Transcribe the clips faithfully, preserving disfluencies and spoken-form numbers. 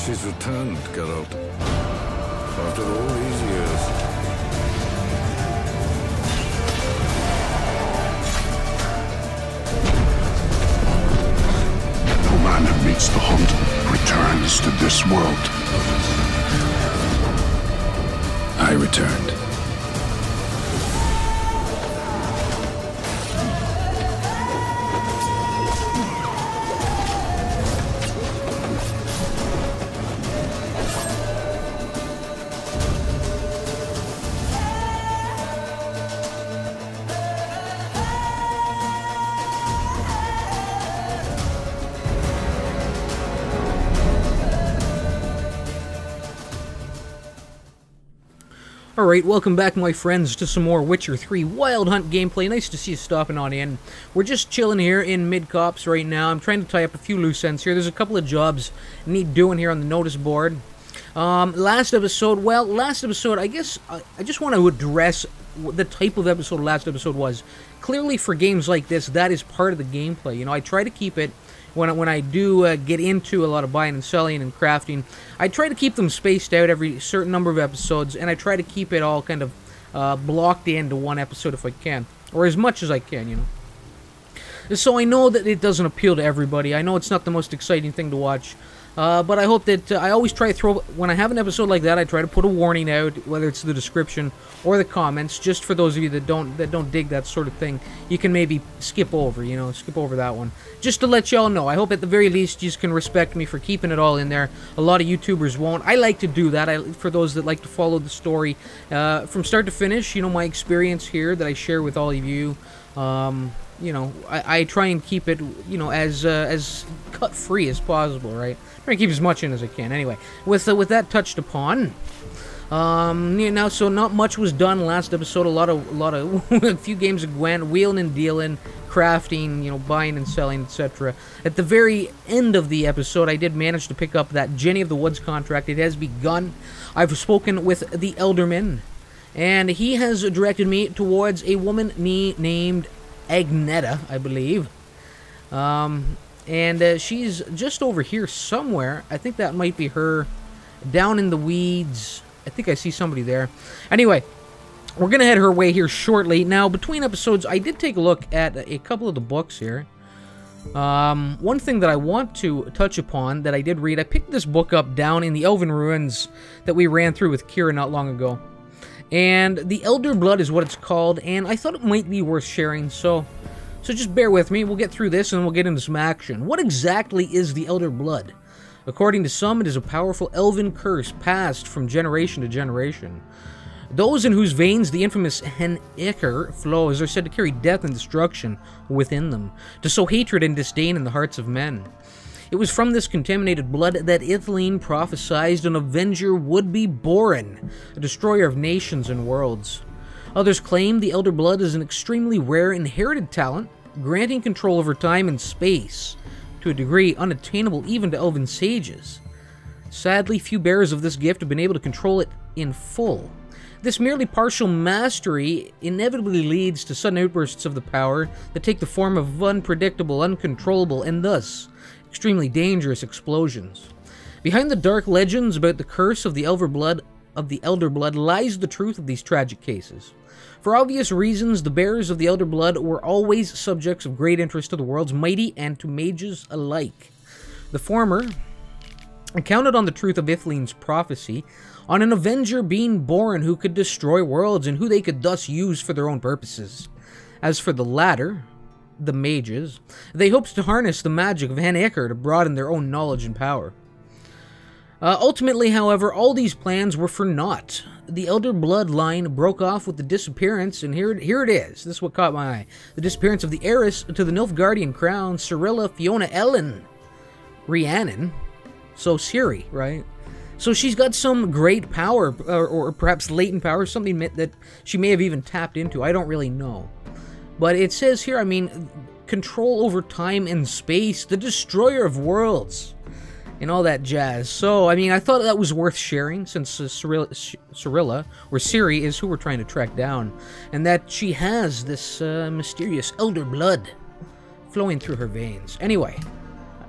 She's returned, Geralt. After all these years. No man who meets the hunt returns to this world. I returned. Alright, welcome back my friends to some more Witcher three Wild Hunt gameplay. Nice to see you stopping on in. We're just chilling here in Mid-Cops right now. I'm trying to tie up a few loose ends here. There's a couple of jobs I need doing here on the notice board. Um, last episode, well, last episode, I guess I, I just want to address the type of episode last episode was. Clearly for games like this, that is part of the gameplay. You know, I try to keep it When I, when I do uh, get into a lot of buying and selling and crafting, I try to keep them spaced out every certain number of episodes, and I try to keep it all kind of uh, blocked into one episode if I can, or as much as I can, you know. So I know that it doesn't appeal to everybody. I know it's not the most exciting thing to watch, uh, but I hope that uh, I always try to throw, when I have an episode like that, I try to put a warning out, whether it's the description or the comments, just for those of you that don't that don't dig that sort of thing. You can maybe skip over, you know, skip over that one. Just to let y'all know, I hope at the very least you can respect me for keeping it all in there. A lot of YouTubers won't. I like to do that. I, for those that like to follow the story uh, from start to finish, you know, my experience here that I share with all of you. Um, you know, I, I try and keep it, you know, as uh, as cut free as possible, right? Try and keep as much in as I can. Anyway, with uh, with that touched upon. Um, you know, so not much was done last episode. A lot of, a lot of, a few games of Gwent, wheeling and dealing, crafting, you know, buying and selling, et cetera. At the very end of the episode, I did manage to pick up that Jenny of the Woods contract. It has begun. I've spoken with the Elderman, and he has directed me towards a woman named Agneta, I believe. Um, and uh, she's just over here somewhere. I think that might be her, down in the weeds. I think I see somebody there. Anyway, we're going to head her way here shortly. Now, between episodes, I did take a look at a couple of the books here. Um, one thing that I want to touch upon that I did read, I picked this book up down in the Elven Ruins that we ran through with Kira not long ago. And The Elder Blood is what it's called, and I thought it might be worth sharing, so... So just bear with me, we'll get through this and we'll get into some action. What exactly is the Elder Blood? According to some, it is a powerful elven curse passed from generation to generation. Those in whose veins the infamous Hen Ichor flows are said to carry death and destruction within them, to sow hatred and disdain in the hearts of men. It was from this contaminated blood that Ithlinne prophesied an avenger would be born, a destroyer of nations and worlds. Others claim the Elder Blood is an extremely rare inherited talent, granting control over time and space, to a degree unattainable even to elven sages. Sadly, few bearers of this gift have been able to control it in full. This merely partial mastery inevitably leads to sudden outbursts of the power that take the form of unpredictable, uncontrollable, and thus extremely dangerous explosions. Behind the dark legends about the curse of the Elder Blood of the Elder Blood lies the truth of these tragic cases. For obvious reasons, the bearers of the Elder Blood were always subjects of great interest to the world's mighty and to mages alike. The former counted on the truth of Ithlinne's prophecy, on an avenger being born who could destroy worlds and who they could thus use for their own purposes. As for the latter, the mages, they hoped to harness the magic of Hen Ichor to broaden their own knowledge and power. Uh, ultimately, however, all these plans were for naught. The Elder Blood line broke off with the disappearance, and here, here it is. This is what caught my eye. The disappearance of the heiress to the Nilfgaardian crown, Cirilla Fiona Ellen Rhiannon. So Ciri, right? So she's got some great power, or, or perhaps latent power, something that she may have even tapped into. I don't really know. But it says here, I mean, control over time and space, the destroyer of worlds, and all that jazz. So, I mean, I thought that was worth sharing, since uh, Cirilla, Cirilla, or Ciri, is who we're trying to track down, and that she has this uh, mysterious elder blood flowing through her veins. Anyway,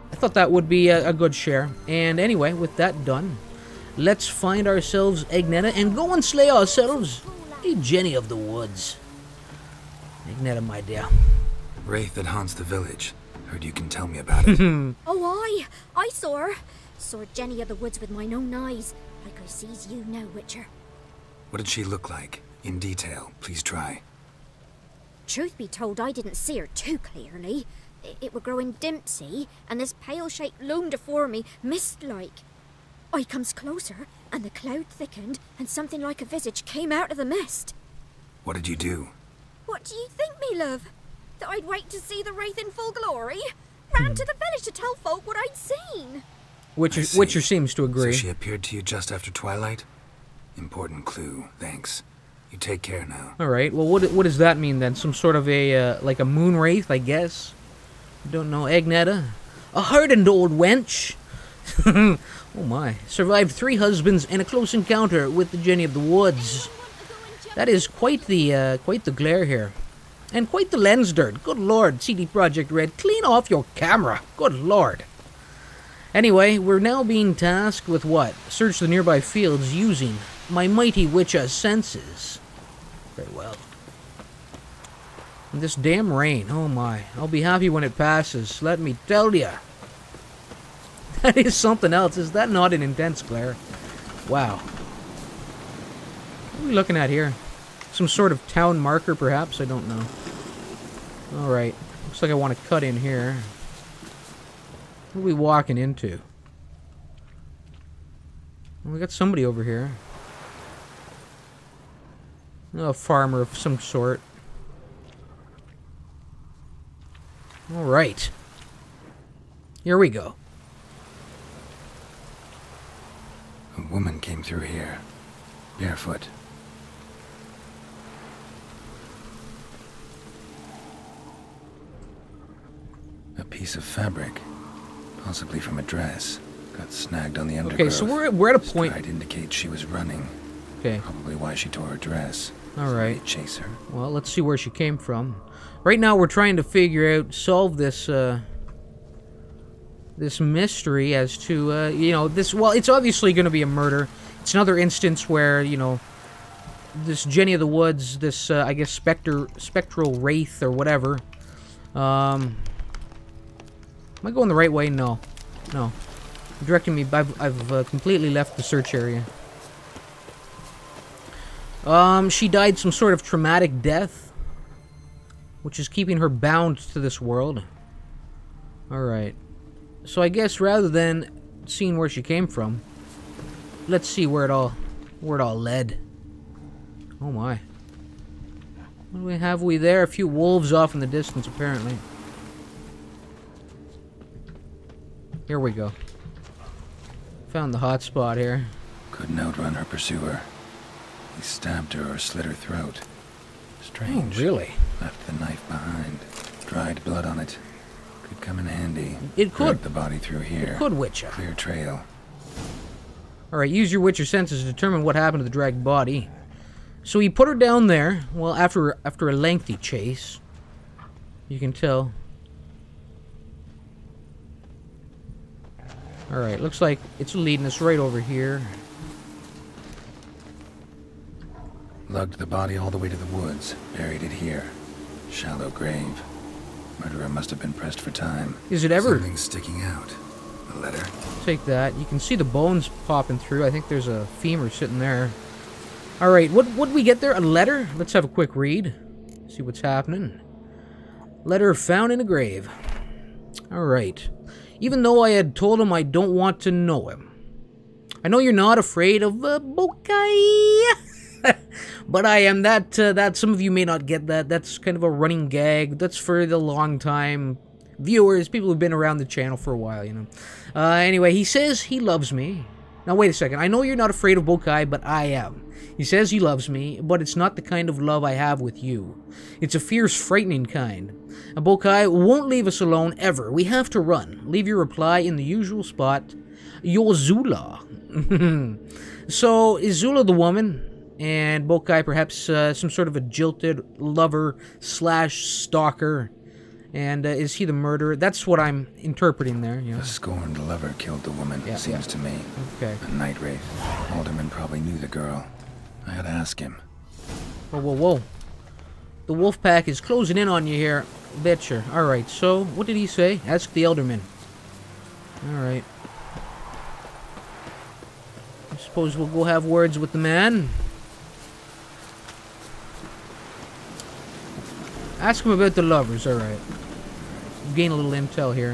I thought that would be a, a good share. And anyway, with that done, let's find ourselves Agneta and go and slay ourselves a Jenny of the Woods. Agneta, my dear. Wraith that haunts the village. Heard you can tell me about it. Oh, I, I saw her. Saw Jenny of the Woods with mine own eyes, like I sees you now, Witcher. What did she look like? In detail, please try. Truth be told, I didn't see her too clearly. It, it were growing dim, see, and this pale shape loomed afore me, mist-like. I comes closer, and the cloud thickened, and something like a visage came out of the mist. What did you do? What do you think, me love? That I'd wait to see the Wraith in full glory? Ran to the village to tell folk what I'd seen. Witcher, Witcher seems to agree. So she appeared to you just after twilight? Important clue, thanks. You take care now. Alright, well what what does that mean then? Some sort of a, uh, like a moon wraith, I guess? Don't know. Agneta? A hardened old wench? Oh my. Survived three husbands and a close encounter with the Jenny of the Woods. That is quite the, uh, quite the glare here. And quite the lens dirt. Good lord, C D Projekt Red. Clean off your camera. Good lord. Anyway, we're now being tasked with what? Search the nearby fields using my mighty Witcher senses. Very well. And this damn rain, oh my. I'll be happy when it passes, let me tell ya. That is something else. Is that not an intense glare? Wow. What are we looking at here? Some sort of town marker, perhaps? I don't know. Alright. Looks like I want to cut in here. What are we walking into? Well, we got somebody over here. A farmer of some sort. Alright. Here we go. A woman came through here. Barefoot. A piece of fabric. Possibly from a dress. Got snagged on the undergrowth. Okay, so we're, we're at a point... Stride indicates she was running. Okay. Probably why she tore her dress. Alright. Chase her. Well, let's see where she came from. Right now we're trying to figure out, solve this, uh... this mystery as to, uh, you know, this... Well, it's obviously going to be a murder. It's another instance where, you know, this Jenny of the Woods, this, uh, I guess, specter, spectral wraith or whatever. Um... Am I going the right way? No. No. Directing me... I've, I've uh, completely left the search area. Um, she died some sort of traumatic death, which is keeping her bound to this world. Alright. So I guess rather than seeing where she came from, let's see where it all, where it all led. Oh my. What do we have we there? A few wolves off in the distance, apparently. Here we go. Found the hot spot here. Couldn't outrun her pursuer. He stabbed her or slit her throat. Strange. Oh, really? Left the knife behind. Dried blood on it. Could come in handy. It could. Drug the body through here. It could, Witcher. Clear trail. Alright, use your Witcher senses to determine what happened to the dragged body. So he put her down there, well, after after a lengthy chase. You can tell. Alright, looks like it's leading us right over here. Lugged the body all the way to the woods. Buried it here. Shallow grave. Murderer must have been pressed for time. Is it ever... Something sticking out. A letter. Take that. You can see the bones popping through. I think there's a femur sitting there. Alright, what would we get there? A letter? Let's have a quick read. See what's happening. Letter found in a grave. Alright. Even though I had told him I don't want to know him. I know you're not afraid of uh, Bokai. But I am. That, uh, that some of you may not get that. That's kind of a running gag. That's for the long time viewers, people who've been around the channel for a while, you know. Uh, anyway, he says he loves me. Now, wait a second. I know you're not afraid of Bokai, but I am. He says he loves me, but it's not the kind of love I have with you. It's a fierce, frightening kind. And Bokai won't leave us alone, ever. We have to run. Leave your reply in the usual spot. Yozula. So, is Zula the woman? And Bokai perhaps uh, some sort of a jilted lover slash stalker. And uh, is he the murderer? That's what I'm interpreting there, you know. The scorned lover killed the woman, Yeah, seems yeah. to me. Okay. A night wraith. Alderman probably knew the girl. I had to ask him. Whoa, whoa, whoa. The wolf pack is closing in on you here. Betcha. Alright, so, what did he say? Ask the Elderman. Alright. I suppose we'll go have words with the man. Ask him about the lovers, alright. Gain a little intel here.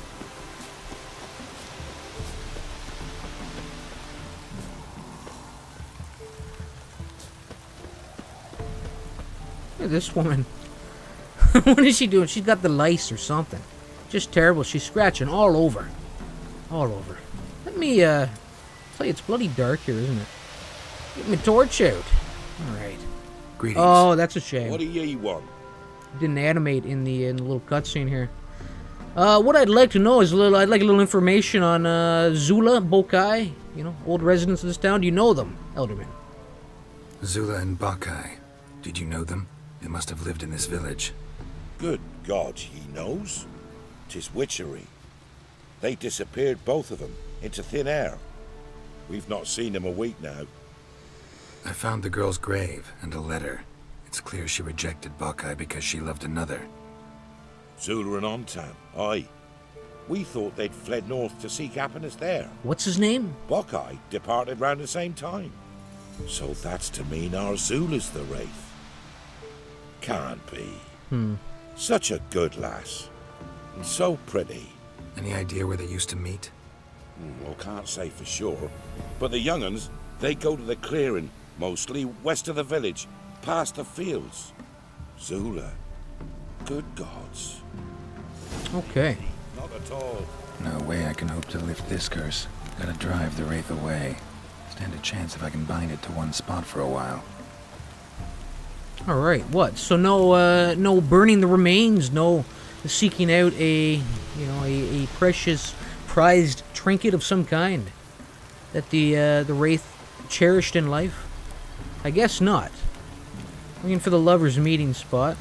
Look at this woman. What is she doing? She's got the lice or something. Just terrible. She's scratching all over. All over. Let me, uh... tell you, it's bloody dark here, isn't it? Get my torch out. Alright. Greetings. Oh, that's a shame. What do ye want? Didn't animate in the, in the little cutscene here. Uh, what I'd like to know is a little... I'd like a little information on, uh, Zula, Bokai. You know, old residents of this town. Do you know them, Elderman? Zula and Bakai. Did you know them? They must have lived in this village. Good God, he knows. 'Tis witchery. They disappeared, both of them, into thin air. We've not seen them a week now. I found the girl's grave and a letter. It's clear she rejected Bakai because she loved another. Zula and Ontan, aye. We thought they'd fled north to seek happiness there. What's his name? Bokai departed round the same time. So that's to mean our Zula's the wraith. Can't be. Hmm. Such a good lass. And so pretty. Any idea where they used to meet? Hmm, Well, can't say for sure. But the young uns, they go to the clearing, mostly west of the village, past the fields. Zula. Good gods. Okay. Not at all. No way I can hope to lift this curse. Gotta drive the wraith away. Stand a chance if I can bind it to one spot for a while. Alright, what? So no, uh, no burning the remains, no seeking out a, you know, a, a precious, prized trinket of some kind that the, uh, the Wraith cherished in life? I guess not. Looking for the lovers' meeting spot.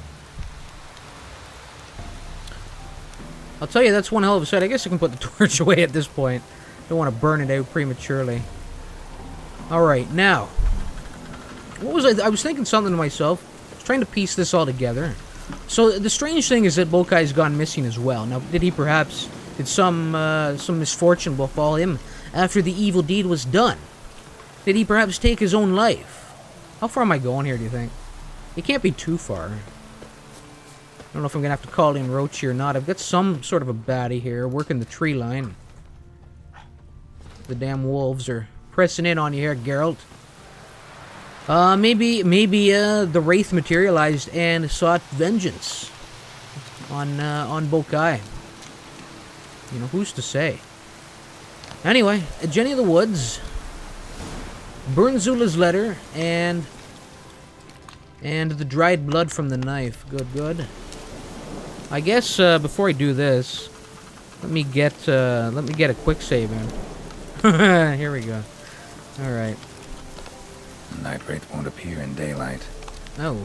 I'll tell you, that's one hell of a sight. I guess I can put the torch away at this point. Don't want to burn it out prematurely. Alright, now. What was I? I was thinking something to myself. I was trying to piece this all together. So the strange thing is that Bokai's gone missing as well. Now, did he perhaps... Did some, uh, some misfortune befall him after the evil deed was done? Did he perhaps take his own life? How far am I going here, do you think? It can't be too far. I don't know if I'm going to have to call in Roachy or not. I've got some sort of a baddie here working the tree line. The damn wolves are pressing in on you here, Geralt. Uh, maybe, maybe, uh, the Wraith materialized and sought vengeance on, uh, on Bokai. You know, who's to say? Anyway, Jenny of the Woods. Burn Zula's letter, and... And the dried blood from the knife. Good, good. I guess, uh, before I do this, let me get, uh, let me get a quick save in. Here we go. Alright. The night wraith won't appear in daylight. Oh.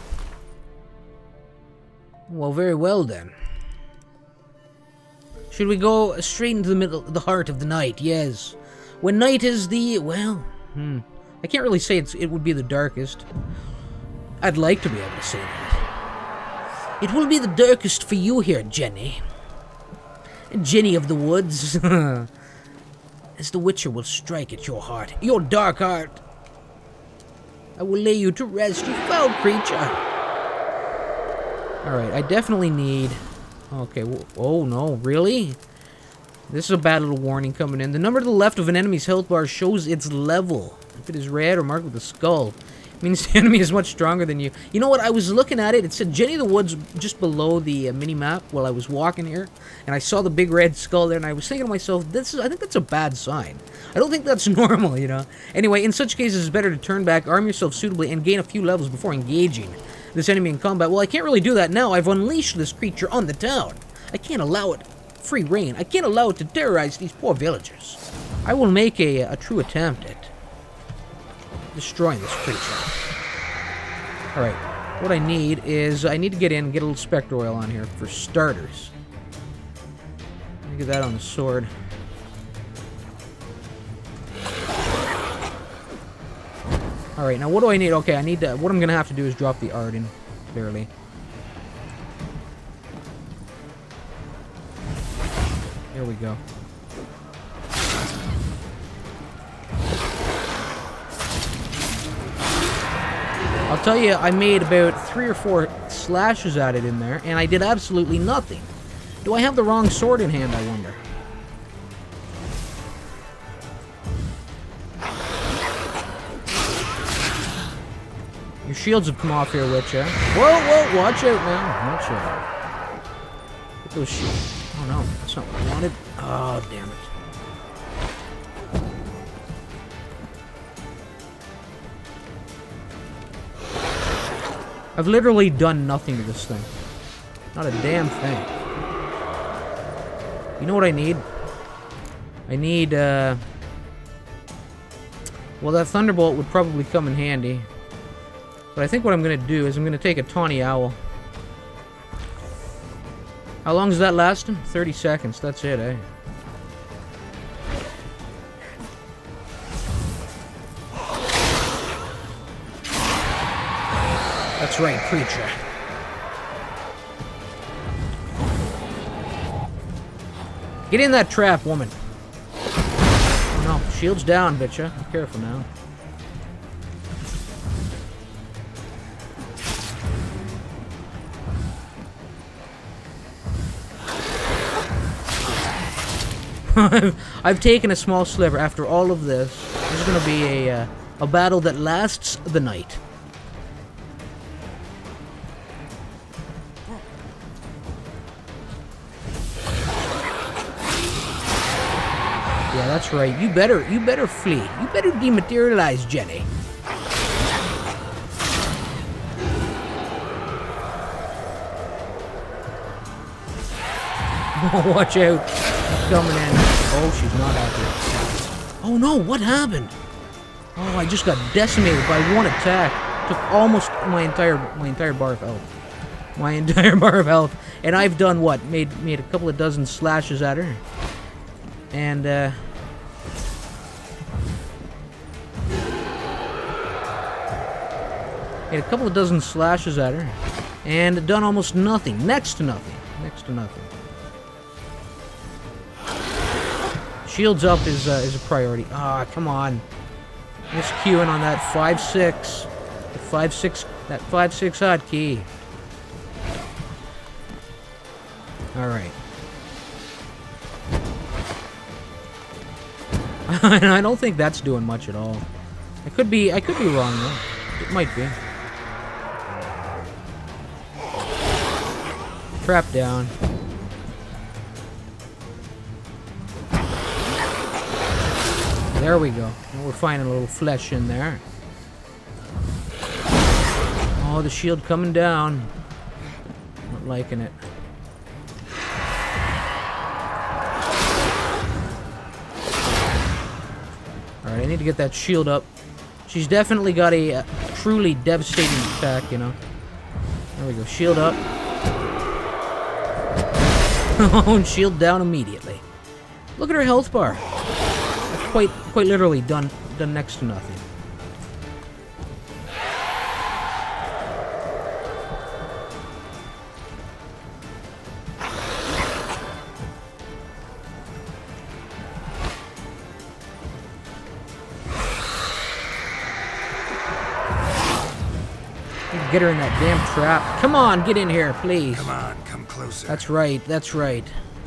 Well, very well then. Should we go straight into the middle, the heart of the night? Yes. When night is the, well, hmm. I can't really say it's, it would be the darkest. I'd like to be able to say that. It will be the darkest for you here, Jenny. Jenny of the Woods. As the Witcher will strike at your heart, your dark heart. I will lay you to rest, you foul creature. Alright, I definitely need... Okay, oh no, really? This is a bad little warning coming in. The number to the left of an enemy's health bar shows its level. If it is red or marked with a skull, it means the enemy is much stronger than you. You know what? I was looking at it. It said Jenny of the Woods just below the uh, mini-map while I was walking here. And I saw the big red skull there, and I was thinking to myself, this is, I think that's a bad sign. I don't think that's normal, you know? Anyway, in such cases, it's better to turn back, arm yourself suitably, and gain a few levels before engaging this enemy in combat. Well, I can't really do that now. I've unleashed this creature on the town. I can't allow it free reign. I can't allow it to terrorize these poor villagers. I will make a, a true attempt at destroying this creature. Alright. what I need is I need to get in and get a little Spectre oil on here for starters. Let me get that on the sword. Alright, now what do I need? Okay, I need to... What I'm going to have to do is drop the Arden, clearly. Here we go. I'll tell you, I made about three or four slashes at it in there, and I did absolutely nothing. Do I have the wrong sword in hand, I wonder? Your shields have come off here, Witcher. Whoa, whoa, watch out now. Watch out. Get those shields. Oh no, that's not what I wanted. Oh, damn it. I've literally done nothing to this thing. Not a damn thing. You know what I need? I need, uh... well, that Thunderbolt would probably come in handy. But I think what I'm going to do is I'm going to take a Tawny Owl. How long does that last him? thirty seconds. That's it, eh? That's right, creature. Get in that trap, woman. Oh no, shield's down, bitcha. Be careful now. I've taken a small sliver. After all of this, this is going to be a, uh, a battle that lasts the night. Yeah, that's right. You better, you better flee. You better dematerialize, Jenny. Oh, watch out. She's coming in. Oh, she's not happy. Oh no, what happened? Oh, I just got decimated by one attack. Took almost my entire my entire bar of health. My entire bar of health. And I've done what? Made made a couple of dozen slashes at her. And uh made a couple of dozen slashes at her. And done almost nothing. Next to nothing. Next to nothing. Shields up is uh, is a priority. Ah, come on. Just queuing on that five six. The five six that five six hotkey. Alright. And I don't think that's doing much at all. I could be I could be wrong though. It might be. Trap down. There we go. And we're finding a little flesh in there. Oh, the shield coming down. Not liking it. Alright, I need to get that shield up. She's definitely got a uh, truly devastating attack, you know. There we go. Shield up. Oh, and shield down immediately. Look at her health bar. Quite, quite literally done, done next to nothing. Get her in that damn trap. Come on, get in here, please. Come on, come closer. That's right, that's right.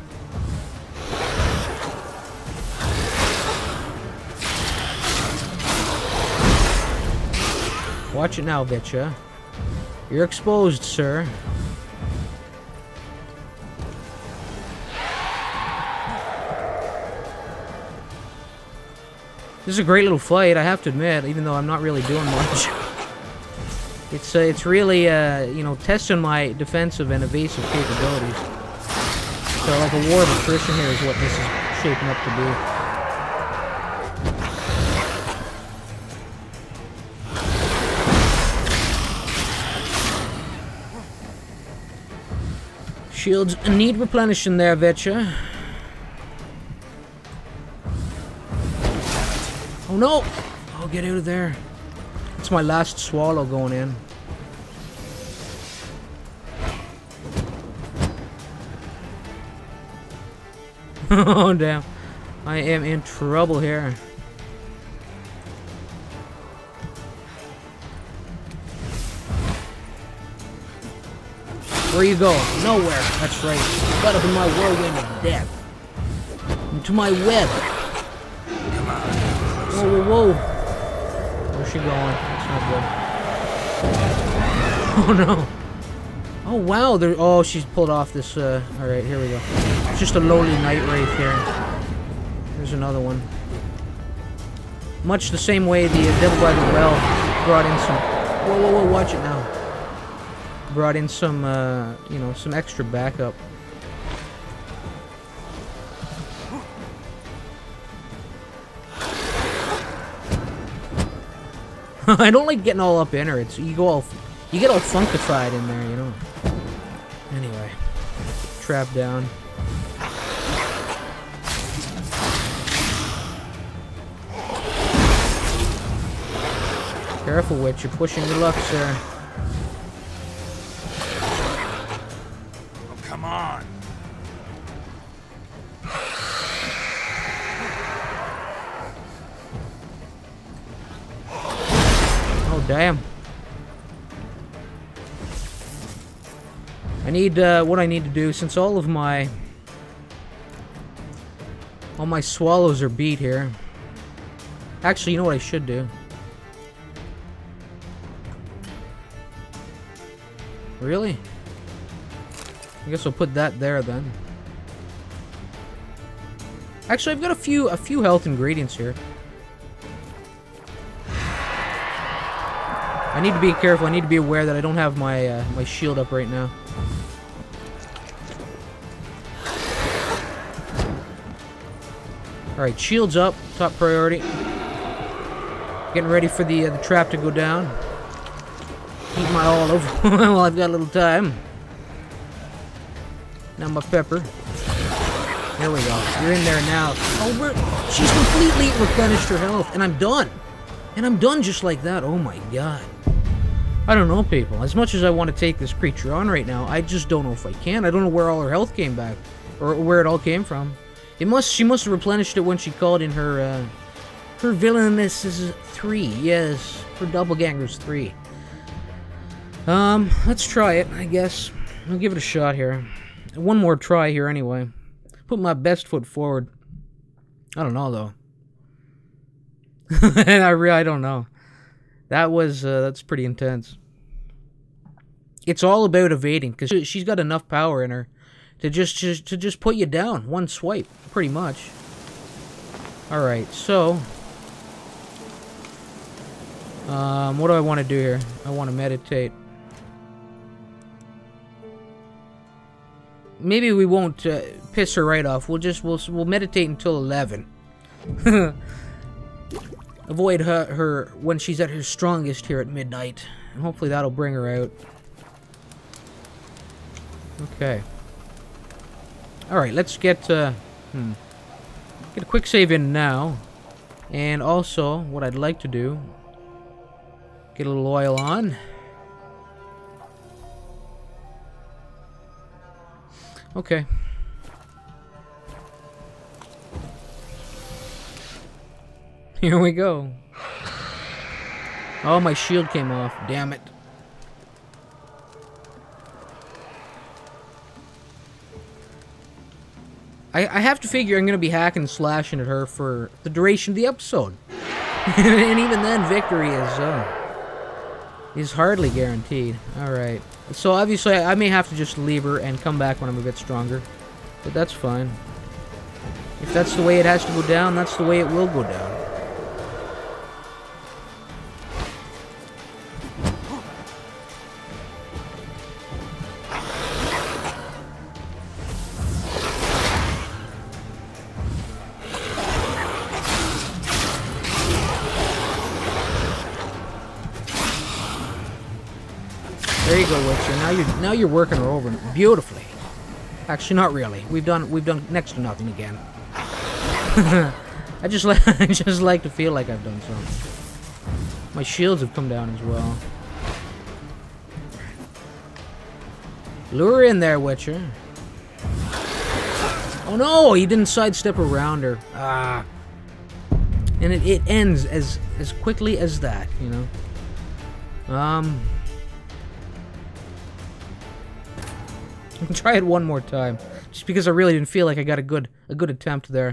Watch it now, bitcha. You're exposed, sir. This is a great little fight, I have to admit, even though I'm not really doing much. It's uh, it's really, uh, you know, testing my defensive and evasive capabilities. So, like a war of attrition here is what this is shaping up to be. shields need replenishing there, betcha. Oh no! Oh, get out of there. It's my last swallow going in. Oh, damn. I am in trouble here. Where you go? Nowhere. That's right. Got up in my whirlwind of death. Into my web. Whoa, whoa, whoa. Where's she going? That's not good. Oh, no. Oh, wow. There. Oh, she's pulled off this. Uh, Alright, here we go. It's just a lowly night wraith here. There's another one. Much the same way the uh, Devil by the Well brought in some... Whoa, whoa, whoa. Watch it now. Brought in some, uh, you know, some extra backup. I don't like getting all up in her. It's you go all, you get all funkified in there, you know. Anyway, trap down. Careful, witch. You're pushing your luck, sir. Come on. Oh, damn. I need, uh, what I need to do, since all of my... all my swallows are beat here. Actually, you know what I should do? Really? I guess I'll put that there then. Actually, I've got a few a few health ingredients here. I need to be careful. I need to be aware that I don't have my uh, my shield up right now. All right, shields up, top priority. Getting ready for the uh, the trap to go down. Eat my olive while I've got a little time. Now my pepper. There we go. You're in there now. Oh, we're, she's completely replenished her health, and I'm done. And I'm done just like that. Oh my god. I don't know, people. As much as I want to take this creature on right now, I just don't know if I can. I don't know where all her health came back, or where it all came from. It must. She must have replenished it when she called in her, uh, her villainous is three. Yes, her doppelganger's three. Um, let's try it. I guess I'll give it a shot here. One more try here anyway. Put my best foot forward. I don't know though. I really I don't know. That was uh, that's pretty intense. It's all about evading because she's got enough power in her to just, just to just put you down one swipe, pretty much. All right, so um, what do I want to do here? I want to meditate. Maybe we won't uh, piss her right off. We'll just we'll we'll meditate until eleven. Avoid her her when she's at her strongest here at midnight, and hopefully that'll bring her out. Okay. All right, let's get uh, hmm, get a quick save in now, and also what I'd like to do, get a little oil on. Okay. Here we go. Oh, my shield came off. Damn it. I, I have to figure I'm going to be hacking and slashing at her for the duration of the episode. And even then, victory is, uh, is hardly guaranteed. Alright. So obviously I may have to just leave her and come back when I'm a bit stronger. But that's fine. If that's the way it has to go down, that's the way it will go down. There you go, Witcher. Now you're now you're working her over beautifully. Actually, not really. We've done we've done next to nothing again. I just like I just like to feel like I've done something. My shields have come down as well. Lure in there, Witcher. Oh no, he didn't sidestep around her. Ah. And it, it ends as as quickly as that, you know. Um Try it one more time, just because I really didn't feel like I got a good a good attempt there.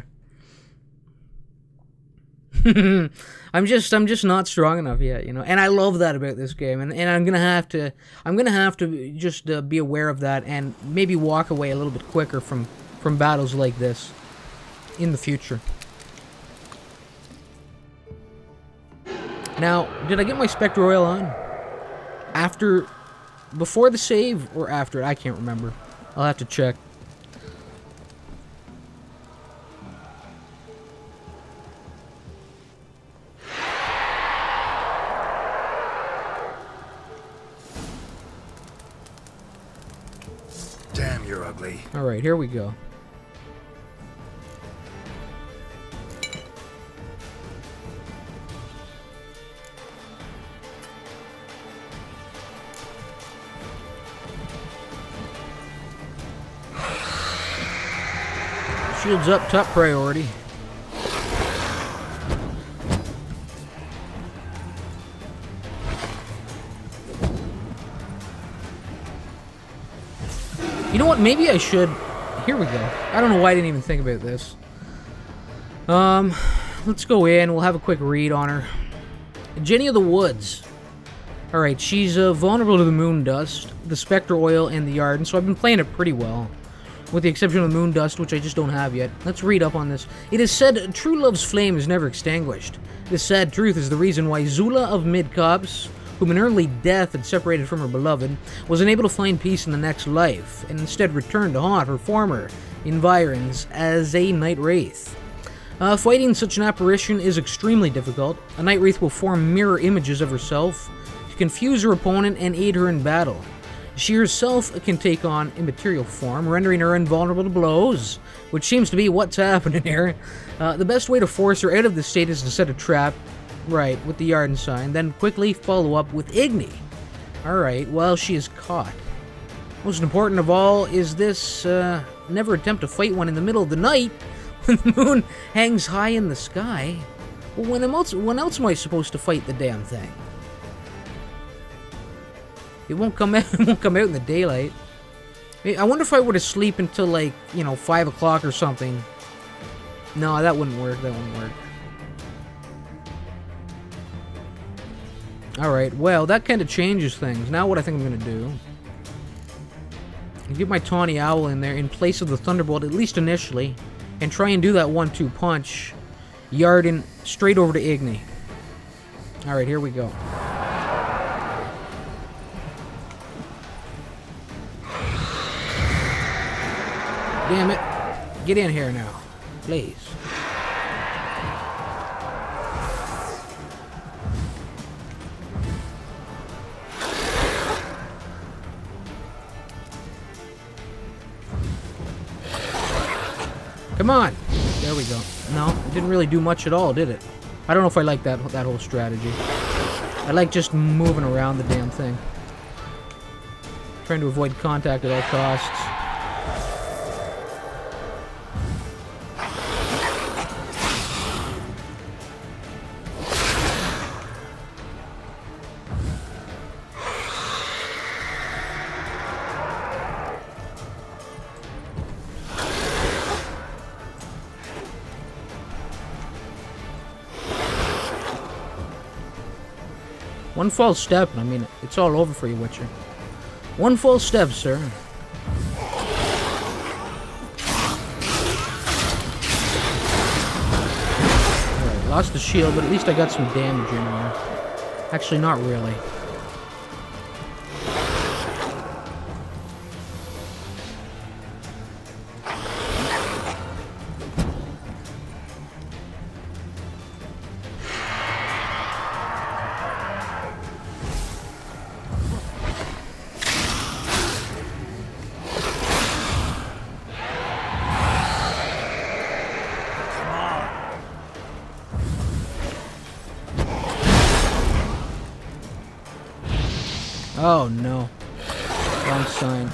I'm just I'm just not strong enough yet, you know. And I love that about this game, and and I'm gonna have to I'm gonna have to just uh, be aware of that and maybe walk away a little bit quicker from from battles like this in the future. Now, did I get my Spectre Oil on after? Before the save or after it? I can't remember. I'll have to check. Damn, you're ugly. Alright, here we go. Shields up, top priority. You know what? Maybe I should... Here we go. I don't know why I didn't even think about this. Um, let's go in. We'll have a quick read on her. Jenny of the Woods. Alright, she's uh, vulnerable to the moon dust, the Spectre Oil, and the Arden, so I've been playing it pretty well. With the exception of moon dust, which I just don't have yet. Let's read up on this. It is said, true love's flame is never extinguished. This sad truth is the reason why Zula of Mid-Copse, whom an early death had separated from her beloved, was unable to find peace in the next life, and instead returned to haunt her former environs as a Night Wraith. Uh, fighting such an apparition is extremely difficult. A Night Wraith will form mirror images of herself to confuse her opponent and aid her in battle. She herself can take on immaterial form, rendering her invulnerable to blows, which seems to be what's happening here. Uh, the best way to force her out of this state is to set a trap, right, with the Arden sign, then quickly follow up with Igni. Alright, well, she is caught. Most important of all is this, uh, never attempt to fight one in the middle of the night when the moon hangs high in the sky. Well, when else, when else am I supposed to fight the damn thing? It won't come out. It won't come out in the daylight. I wonder if I were to sleep until like you know five o'clock or something. No, that wouldn't work. That wouldn't work. All right. Well, that kind of changes things. Now, what I think I'm gonna do? Get my Tawny Owl in there in place of the Thunderbolt, at least initially, and try and do that one-two punch. Yarden straight over to Igni. All right, here we go. Damn it. Get in here now. Please. Come on. There we go. No, it didn't really do much at all, did it? I don't know if I like that, that whole strategy. I like just moving around the damn thing. Trying to avoid contact at all costs. One false step, and I mean, it's all over for you, Witcher. One false step, sir. Alright, lost the shield, but at least I got some damage in there. Actually, not really. Oh no. Wrong sign.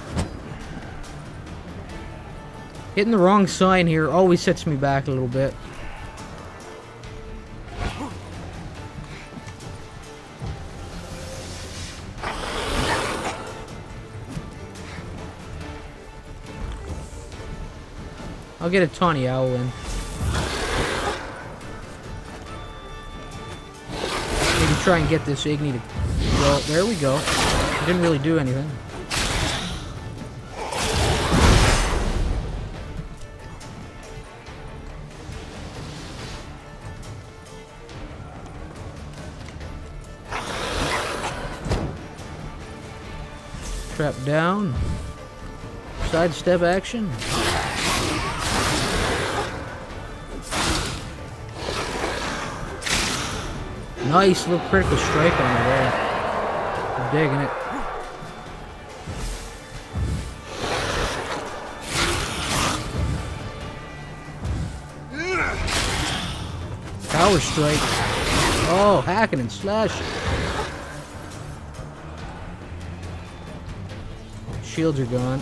Hitting the wrong sign here always sets me back a little bit. I'll get a tawny owl in. Maybe try and get this Igni to go. There we go. It didn't really do anything. Trap down. Sidestep action. Nice little critical strike on it there. I'm digging it. Power strike. Oh, hacking and slashing. Shields are gone.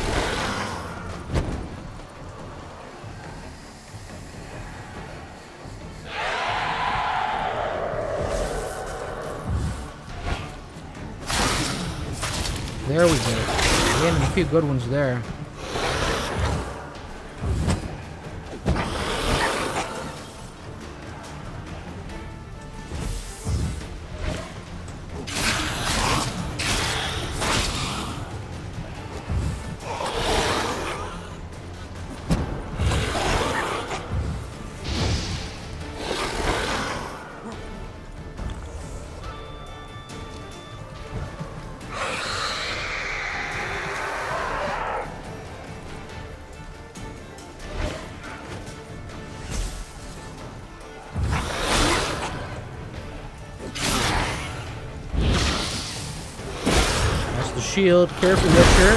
There we go. Getting a few good ones there. Shield, careful with her.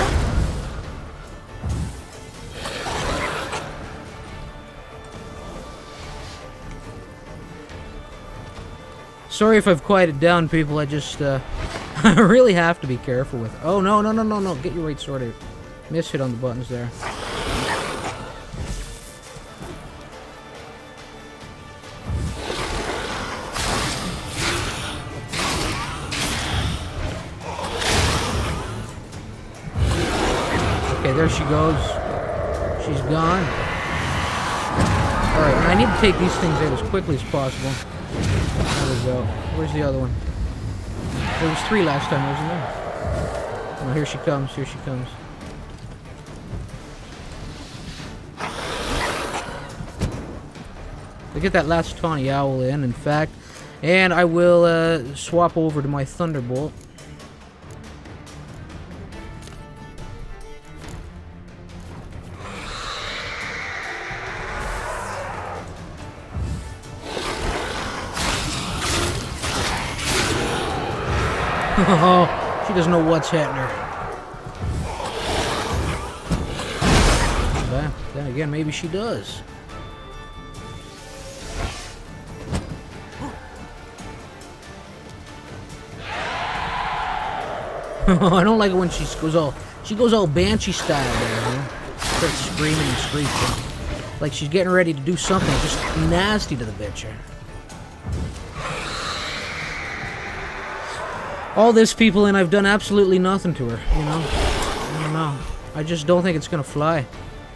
Sorry if I've quieted down, people. I just, uh, I really have to be careful with. Oh no, no, no, no, no! Get your right sword out. Miss hit on the buttons there. Okay, there she goes. She's gone. Alright, I need to take these things out as quickly as possible. There we go. Where's the other one? There was three last time, wasn't there? Oh, here she comes. Here she comes. I'll get that last tawny owl in, in fact. And I will uh, swap over to my Thunderbolt. Oh, she doesn't know what's hitting her. But then again, maybe she does. I don't like it when she goes all she goes all banshee style there, you know? Starts screaming and screeching. Like she's getting ready to do something just nasty to the bitch. All this, people, and I've done absolutely nothing to her, you know? I don't know. I just don't think it's gonna fly.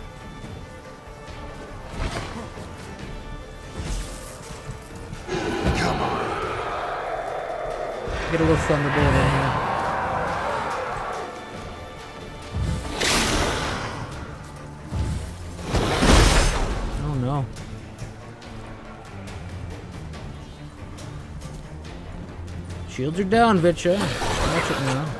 Come on. Get a little Thunderbolt in here. Oh no. Shields are down, Vitcha. Watch it now.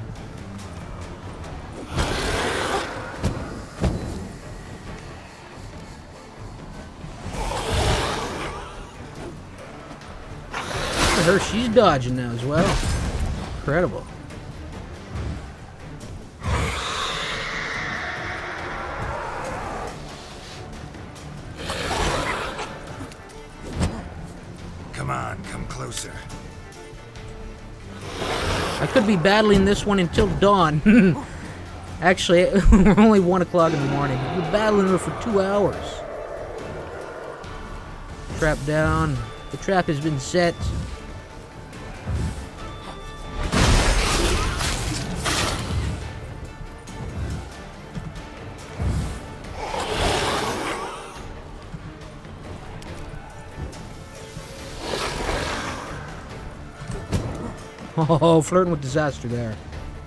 Look at her, she's dodging now as well. Incredible. Come on, come closer. I could be battling this one until dawn. Actually, we're only one o'clock in the morning. We're battling her for two hours. Trap down. The trap has been set. Oh, flirting with disaster there.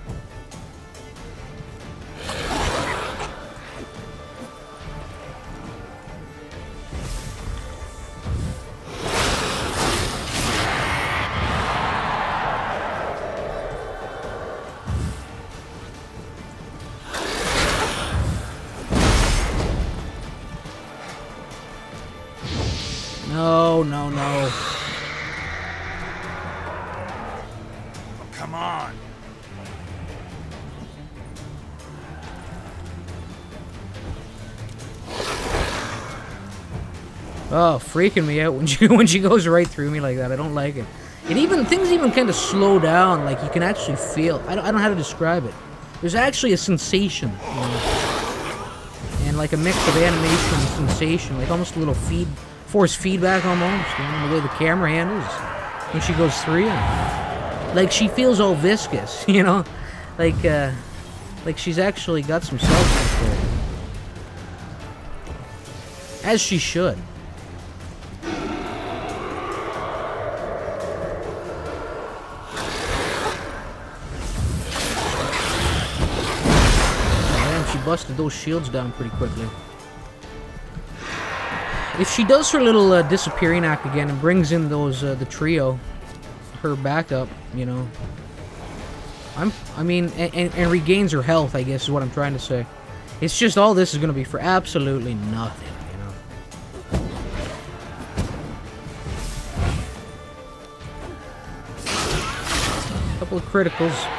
No, no, no. Come on. Oh, freaking me out when she when she goes right through me like that. I don't like it. It even things even kind of slow down. Like you can actually feel. I don't, I don't know how to describe it. There's actually a sensation, you know? And like a mix of animation and sensation, like almost a little feed, force feedback almost. You know, the way the camera handles when she goes through you. Like she feels all viscous, you know, like uh, like she's actually got some self-control, as she should. Busted those shields down pretty quickly. If she does her little uh, disappearing act again and brings in those uh, the trio, her backup, you know, I'm I mean, and, and, and regains her health, I guess is what I'm trying to say. It's just all this is going to be for absolutely nothing, you know. Couple of criticals.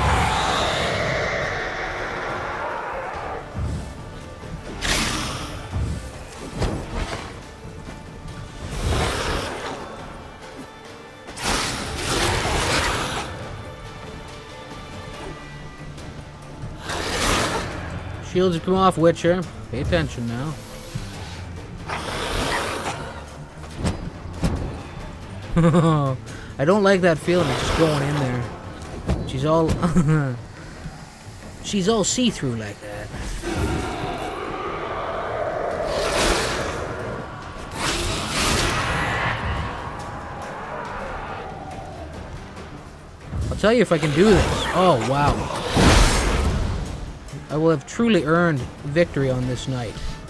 Shields have come off, Witcher. Pay attention now. I don't like that feeling of just going in there. She's all... She's all see-through like that. I'll tell you if I can do this. Oh, wow. I will have truly earned victory on this night.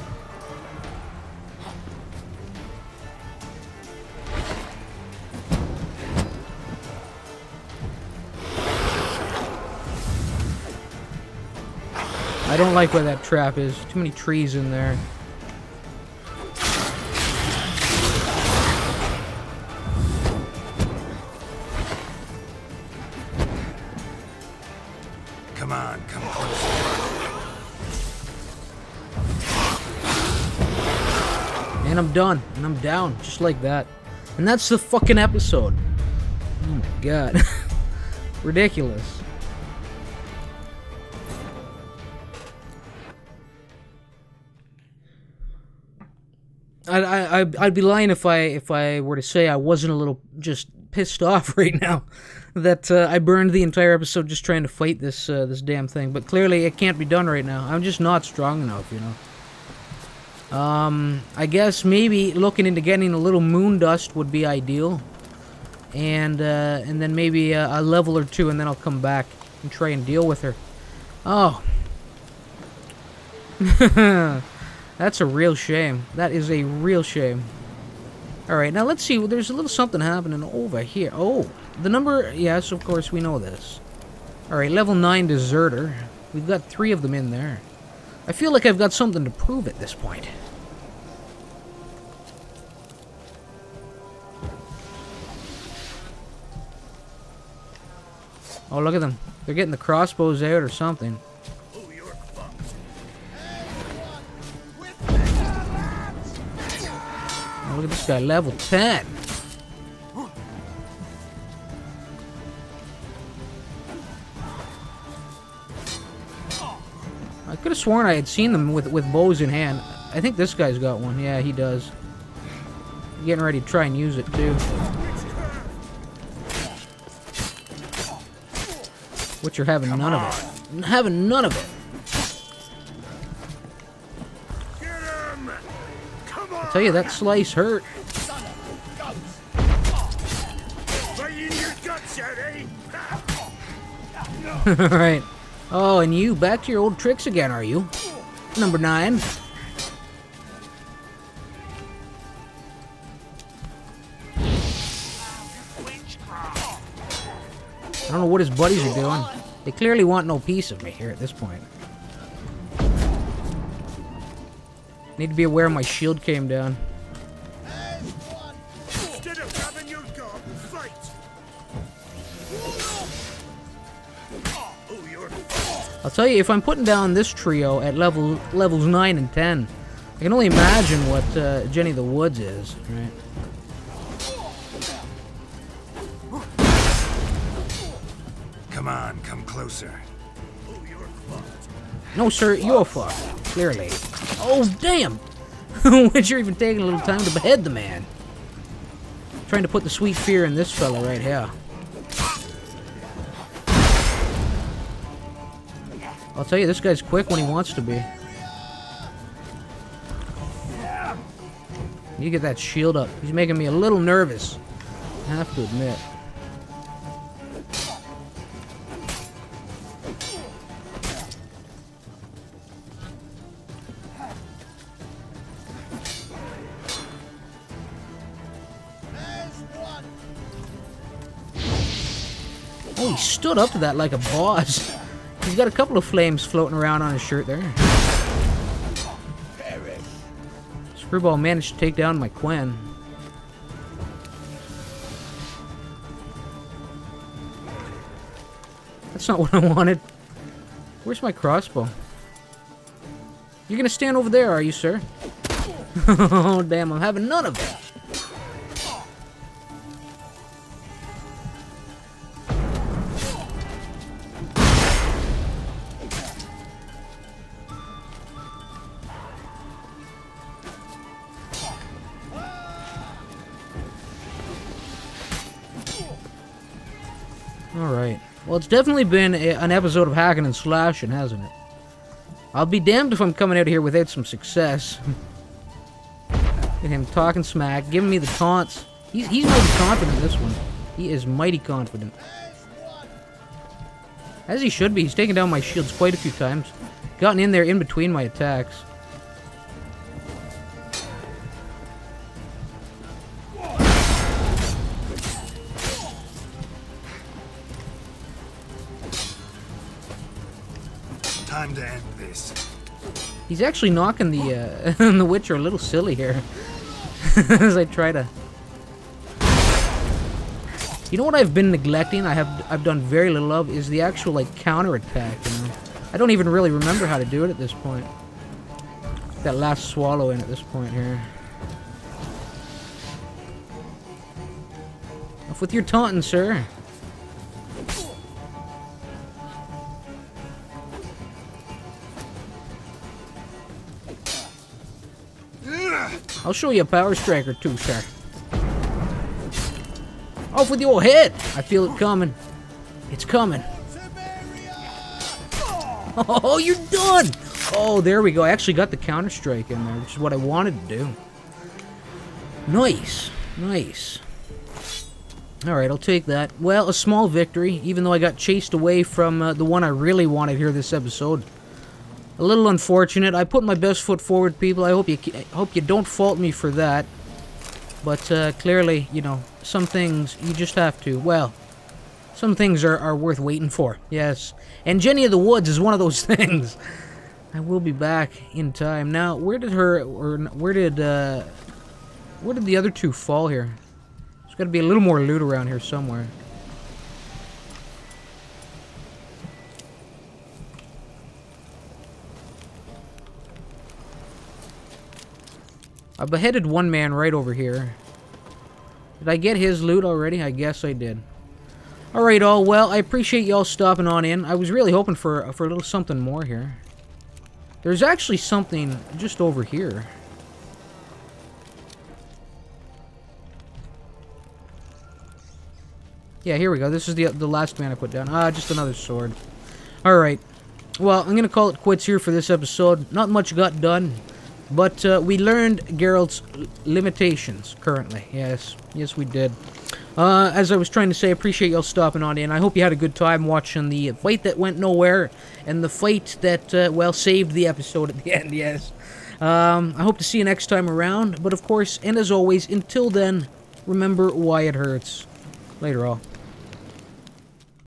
I don't like where that trap is. Too many trees in there. Come on, come closer. And I'm done. And I'm down. Just like that. And that's the fucking episode. Oh my god. Ridiculous. I, I, I'd, I'd be lying if I if I were to say I wasn't a little just pissed off right now that uh, I burned the entire episode just trying to fight this uh, this damn thing. But clearly it can't be done right now. I'm just not strong enough, you know. Um, I guess maybe looking into getting a little moon dust would be ideal, and uh, and then maybe a, a level or two, and then I'll come back and try and deal with her. Oh. That's a real shame. That is a real shame. Alright, now let's see. There's a little something happening over here. Oh, the number... Yes, of course, we know this. Alright, level nine Deserter. We've got three of them in there. I feel like I've got something to prove at this point. Oh, look at them. They're getting the crossbows out or something. Look at this guy, level ten. I could have sworn I had seen them with, with bows in hand. I think this guy's got one. Yeah, he does. Getting ready to try and use it, too. Which you're having none of it. Having none of it. I tell you, that slice hurt. Alright. Oh, and you, back to your old tricks again, are you? Number nine. I don't know what his buddies are doing. They clearly want no piece of me here at this point. Need to be aware my shield came down. I'll tell you, if I'm putting down this trio at level levels nine and ten, I can only imagine what uh, Jenny of the Woods is, right? Come on, come closer. No, sir, you're fucked. Clearly. Oh, damn! Witcher even taking a little time to behead the man. Trying to put the sweet fear in this fella right here. I'll tell you, this guy's quick when he wants to be. You get that shield up. He's making me a little nervous. I have to admit. Oh, he stood up to that like a boss. He's got a couple of flames floating around on his shirt there. Screwball managed to take down my Quen. That's not what I wanted. Where's my crossbow? You're gonna stand over there, are you, sir? Oh, damn, I'm having none of it. Alright. Well, it's definitely been a, an episode of hacking and slashing, hasn't it? I'll be damned if I'm coming out of here without some success. Get him talking smack, giving me the taunts. He's, he's mighty confident, this one. He is mighty confident. As he should be. He's taken down my shields quite a few times. Gotten in there in between my attacks. Time to end this. He's actually knocking the uh, the Witcher a little silly here. As I try to. You know what I've been neglecting? I have I've done very little of is the actual like counter attack. You know, I don't even really remember how to do it at this point. That last swallow in at this point here. Off with your taunting, sir. I'll show you a power strike or two, sir. Off with your head! I feel it coming. It's coming. Oh, you're done! Oh, there we go. I actually got the counter strike in there, which is what I wanted to do. Nice. Nice. Alright, I'll take that. Well, a small victory, even though I got chased away from uh, the one I really wanted here this episode. A little unfortunate. I put my best foot forward, people. I hope you I hope you don't fault me for that. But uh, clearly, you know, some things you just have to. Well, some things are, are worth waiting for. Yes. And Jenny of the Woods is one of those things. I will be back in time. Now, where did her or where did uh, where did the other two fall here? There's got to be a little more loot around here somewhere. I beheaded one man right over here. Did I get his loot already? I guess I did. Alright, all. Well, I appreciate y'all stopping on in. I was really hoping for, for a little something more here. There's actually something just over here. Yeah, here we go. This is the the last man I put down. Ah, just another sword. Alright. Well, I'm going to call it quits here for this episode. Not much got done. But uh, we learned Geralt's limitations currently. Yes. Yes, we did. Uh, as I was trying to say, I appreciate y'all stopping on in. I hope you had a good time watching the fight that went nowhere. And the fight that, uh, well, saved the episode at the end, yes. Um, I hope to see you next time around. But of course, and as always, until then, remember why it hurts. Later all.